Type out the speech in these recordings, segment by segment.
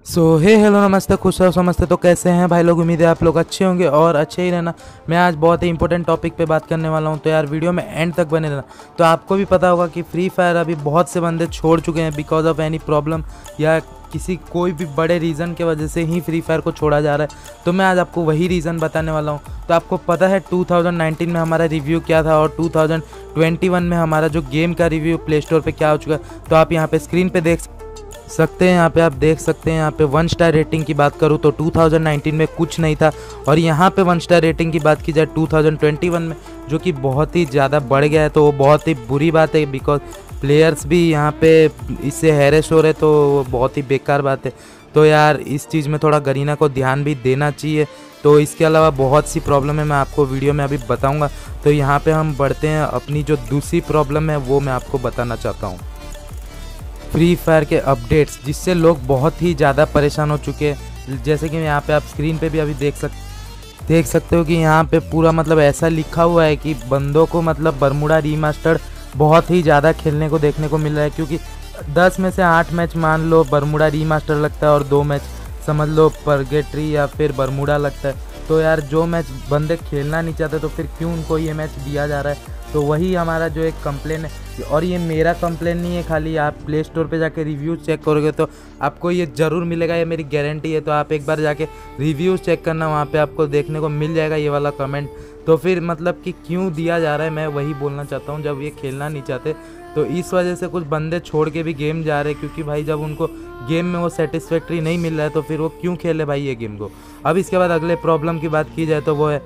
हे hello नमस्ते, खुश रहो समझते। तो कैसे हैं भाई लोग? उम्मीद है आप लोग अच्छे होंगे और अच्छे ही रहना। मैं आज बहुत ही इंपॉर्टेंट टॉपिक पे बात करने वाला हूं, तो यार वीडियो में एंड तक बने रहना। तो आपको भी पता होगा कि फ्री फायर अभी बहुत से बंदे छोड़ चुके हैं बिकॉज ऑफ एनी प्रॉब्लम या किसी कोई भी बड़े रीज़न के वजह से ही फ्री फायर को छोड़ा जा रहा है। तो मैं आज आपको वही रीज़न बताने वाला हूँ। तो आपको पता है 2019 में हमारा रिव्यू क्या था और 2021 में हमारा जो गेम का रिव्यू प्ले स्टोर पर क्या हो चुका है। तो आप यहाँ पे स्क्रीन पर देख सकते हैं, यहाँ पे आप देख सकते हैं। यहाँ पे 1 स्टार रेटिंग की बात करूँ तो 2019 में कुछ नहीं था और यहाँ पे 1 स्टार रेटिंग की बात की जाए 2021 में, जो कि बहुत ही ज़्यादा बढ़ गया है। तो वो बहुत ही बुरी बात है बिकॉज प्लेयर्स भी यहाँ पे इससे हैरेस हो रहे, तो वो बहुत ही बेकार बात है। तो यार इस चीज़ में थोड़ा गरीना को ध्यान भी देना चाहिए। तो इसके अलावा बहुत सी प्रॉब्लम है, मैं आपको वीडियो में अभी बताऊँगा। तो यहाँ पर हम बढ़ते हैं, अपनी जो दूसरी प्रॉब्लम है वो मैं आपको बताना चाहता हूँ। फ्री फायर के अपडेट्स जिससे लोग बहुत ही ज़्यादा परेशान हो चुके हैं। जैसे कि यहाँ पे आप स्क्रीन पे भी अभी देख सकते हो कि यहाँ पे पूरा मतलब ऐसा लिखा हुआ है कि बंदों को मतलब बरमूडा रीमास्टर्ड बहुत ही ज़्यादा खेलने को देखने को मिल रहा है, क्योंकि 10 में से 8 मैच मान लो बरमूडा रीमास्टर लगता है और 2 मैच समझ लो परगेट्री या फिर बरमूडा लगता है। तो यार जो मैच बंदे खेलना नहीं चाहते तो फिर क्यों उनको ये मैच दिया जा रहा है। तो वही हमारा जो एक कंप्लेन है, और ये मेरा कंप्लेन नहीं है खाली, आप प्ले स्टोर पे जाके रिव्यूज़ चेक करोगे तो आपको ये ज़रूर मिलेगा, ये मेरी गारंटी है। तो आप एक बार जाके रिव्यूज़ चेक करना, वहाँ पे आपको देखने को मिल जाएगा ये वाला कमेंट। तो फिर मतलब कि क्यों दिया जा रहा है, मैं वही बोलना चाहता हूँ। जब ये खेलना नहीं चाहते तो इस वजह से कुछ बंदे छोड़ के भी गेम जा रहे हैं, क्योंकि भाई जब उनको गेम में वो सेटिस्फैक्ट्री नहीं मिल रहा है तो फिर वो क्यों खेले भाई ये गेम को। अब इसके बाद अगले प्रॉब्लम की बात की जाए तो वो है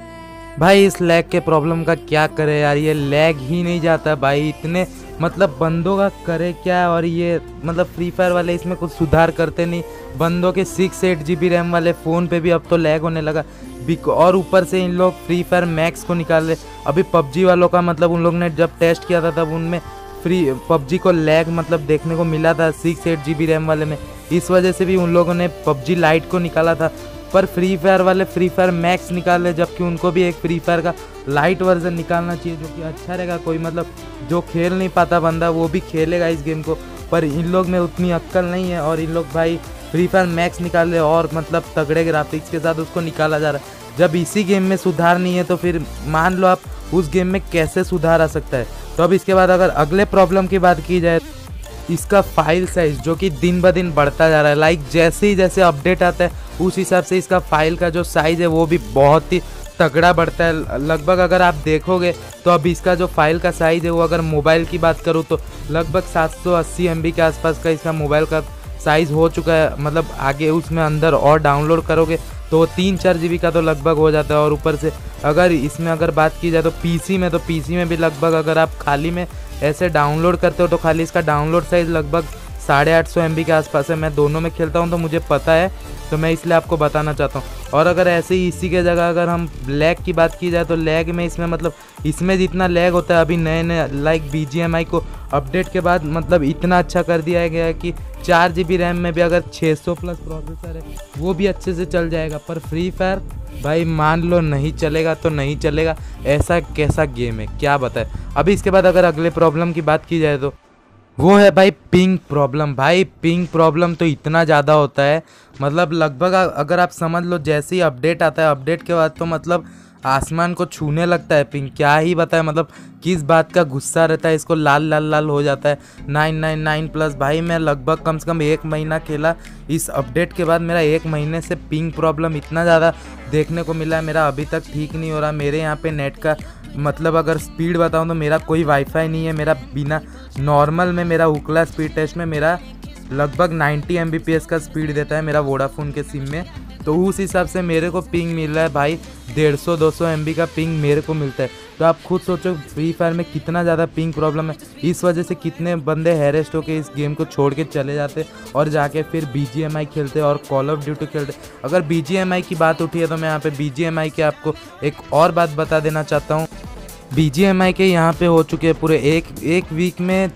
भाई इस लैग के प्रॉब्लम का क्या करे यार। ये लैग ही नहीं जाता भाई, इतने मतलब बंदों का करे क्या। और ये मतलब फ्री फायर वाले इसमें कुछ सुधार करते नहीं। बंदों के 6-8 GB रैम वाले फ़ोन पे भी अब तो लैग होने लगा। और ऊपर से इन लोग फ्री फायर मैक्स को निकाल रहे। अभी पबजी वालों का मतलब उन लोग ने जब टेस्ट किया था तब उनमें फ्री पबजी को लैग मतलब देखने को मिला था 6-8 GB रैम वाले में। इस वजह से भी उन लोगों ने पबजी लाइट को निकाला था, पर फ्री फायर वाले फ्री फायर मैक्स निकाल रहे, जबकि उनको भी एक फ्री फायर का लाइट वर्जन निकालना चाहिए जो कि अच्छा रहेगा। कोई मतलब जो खेल नहीं पाता बंदा वो भी खेलेगा इस गेम को, पर इन लोग में उतनी अक्ल नहीं है और इन लोग भाई फ्री फायर मैक्स निकाल रहे और मतलब तगड़े ग्राफिक्स के साथ उसको निकाला जा रहा है। जब इसी गेम में सुधार नहीं है तो फिर मान लो आप उस गेम में कैसे सुधार आ सकता है। तो अब इसके बाद अगर अगले प्रॉब्लम की बात की जाए, इसका फाइल साइज़ जो कि दिन ब दिन बढ़ता जा रहा है। लाइक जैसे अपडेट आता है उस हिसाब से इसका फाइल का जो साइज़ है वो भी बहुत ही तगड़ा बढ़ता है। लगभग अगर आप देखोगे तो अभी इसका जो फाइल का साइज़ है वो अगर मोबाइल की बात करूँ तो लगभग 780 MB के आसपास का इसका मोबाइल का साइज़ हो चुका है। मतलब आगे उसमें अंदर और डाउनलोड करोगे तो 3-4 GB का तो लगभग हो जाता है। और ऊपर से अगर इसमें अगर बात की जाए तो पीसी में भी लगभग अगर आप खाली में ऐसे डाउनलोड करते हो तो खाली इसका डाउनलोड साइज़ लगभग 850 MB के आसपास है। मैं दोनों में खेलता हूं तो मुझे पता है, तो मैं इसलिए आपको बताना चाहता हूं। और अगर ऐसे ही इसी के जगह अगर हम लैग की बात की जाए तो लैग में इसमें मतलब इसमें जितना लैग होता है अभी नए लाइक BGMI को अपडेट के बाद मतलब इतना अच्छा कर दिया गया है कि 4 GB रैम में भी अगर 600 प्लस प्रोसेसर है वो भी अच्छे से चल जाएगा। पर फ्री फायर भाई मान लो नहीं चलेगा तो नहीं चलेगा, ऐसा कैसा गेम है क्या बताए। अभी इसके बाद अगर अगले प्रॉब्लम की बात की जाए तो वो है भाई पिंग प्रॉब्लम। भाई पिंग प्रॉब्लम तो इतना ज़्यादा होता है, मतलब लगभग अगर आप समझ लो जैसे ही अपडेट आता है अपडेट के बाद तो मतलब आसमान को छूने लगता है पिंग। क्या ही बताए मतलब किस बात का गुस्सा रहता है, इसको लाल हो जाता है 999 प्लस। भाई मैं लगभग कम से कम 1 महीना खेला, इस अपडेट के बाद मेरा 1 महीने से पिंग प्रॉब्लम इतना ज़्यादा देखने को मिला है। मेरा अभी तक ठीक नहीं हो रहा। मेरे यहाँ पे नेट का मतलब अगर स्पीड बताऊँ तो मेरा कोई वाईफाई नहीं है। मेरा बिना नॉर्मल में मेरा उकला स्पीड टेस्ट में मेरा लगभग 90 Mbps का स्पीड देता है मेरा वोडाफोन के सिम में। तो उस हिसाब से मेरे को पिंग मिल रहा है भाई 150-200 MB का पिंग मेरे को मिलता है। तो आप खुद सोचो फ्री फायर में कितना ज़्यादा पिंग प्रॉब्लम है। इस वजह से कितने बंदे हैरेस्ट होकर इस गेम को छोड़ के चले जाते और जाके फिर BGMI खेलते और कॉल ऑफ ड्यूटी खेलते। अगर BGMI की बात उठी है तो मैं यहाँ पे BGMI के आपको एक और बात बता देना चाहता हूँ। BGMI के यहाँ पे हो चुके हैं पूरे एक वीक में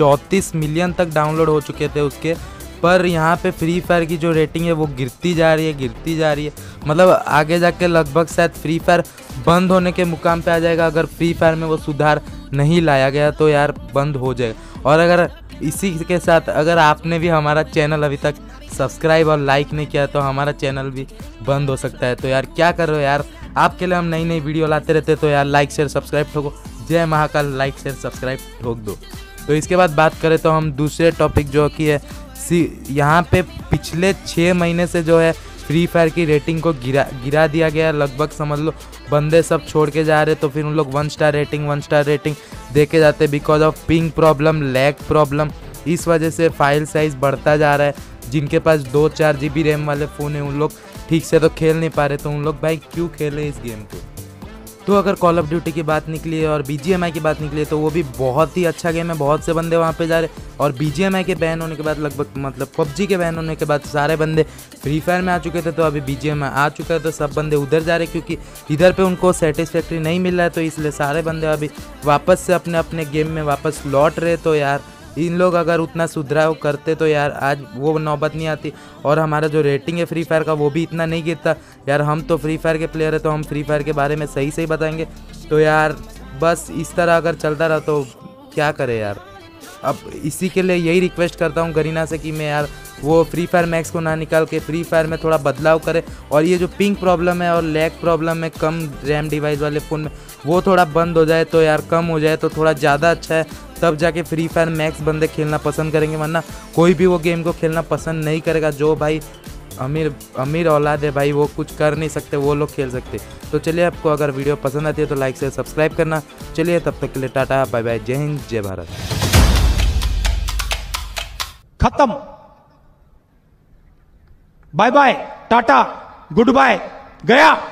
34 मिलियन तक डाउनलोड हो चुके थे उसके। पर यहाँ पे फ्री फायर की जो रेटिंग है वो गिरती जा रही है। मतलब आगे जाके लगभग शायद फ्री फायर बंद होने के मुकाम पे आ जाएगा अगर फ्री फायर में वो सुधार नहीं लाया गया तो यार बंद हो जाएगा। और अगर इसी के साथ अगर आपने भी हमारा चैनल अभी तक सब्सक्राइब और लाइक नहीं किया तो हमारा चैनल भी बंद हो सकता है। तो यार क्या कर रहे हो यार, आपके लिए हम नई नई वीडियो लाते रहते, तो यार लाइक शेयर सब्सक्राइब ठोको। जय महाकाल, लाइक शेयर सब्सक्राइब ठोक दो। तो इसके बाद बात करें तो हम दूसरे टॉपिक जो कि है यहाँ पे पिछले 6 महीने से जो है फ्री फायर की रेटिंग को गिरा दिया गया। लगभग समझ लो बंदे सब छोड़ के जा रहे, तो फिर उन लोग 1 स्टार रेटिंग देके जाते because of ping problem, lag problem. इस वजह से फाइल साइज़ बढ़ता जा रहा है। जिनके पास 2-4 GB रैम वाले फ़ोन है उन लोग ठीक से तो खेल नहीं पा रहे, तो उन लोग भाई क्यों खेले इस गेम को। तो अगर कॉल ऑफ ड्यूटी की बात निकली है और BGMI की बात निकली है तो वो भी बहुत ही अच्छा गेम है। बहुत से बंदे वहाँ पे जा रहे, और BGMI के बैन होने के बाद लगभग मतलब PUBG के बैन होने के बाद सारे बंदे फ्री फायर में आ चुके थे, तो अभी BGMI आ चुका है तो सब बंदे उधर जा रहे क्योंकि इधर पे उनको सेटिस्फैक्ट्री नहीं मिल रहा है, तो इसलिए सारे बंदे अभी वापस से अपने अपने गेम में वापस लौट रहे। तो यार इन लोग अगर उतना सुधराव करते तो यार आज वो नौबत नहीं आती, और हमारा जो रेटिंग है फ्री फायर का वो भी इतना नहीं गिरता। यार हम तो फ्री फायर के प्लेयर है, तो हम फ्री फायर के बारे में सही सही बताएंगे। तो यार बस इस तरह अगर चलता रहा तो क्या करे यार। अब इसी के लिए यही रिक्वेस्ट करता हूँ गरीना से कि मैं यार वो फ्री फायर मैक्स को ना निकाल के फ्री फायर में थोड़ा बदलाव करे, और ये जो पिंग प्रॉब्लम है और लैग प्रॉब्लम है कम रैम डिवाइस वाले फ़ोन में वो थोड़ा बंद हो जाए, तो यार कम हो जाए तो थोड़ा ज़्यादा अच्छा है। तब जाके फ्री फायर मैक्स बंदे खेलना पसंद करेंगे, वरना कोई भी वो गेम को खेलना पसंद नहीं करेगा। जो भाई अमीर औलाद है भाई वो कुछ कर नहीं सकते, वो लोग खेल सकते। तो चलिए, आपको अगर वीडियो पसंद आती है तो लाइक से सब्सक्राइब करना। चलिए तब तक के लिए टाटा बाय बाय, जय हिंद जय भारत। खत्म, bye bye tata goodbye, गया।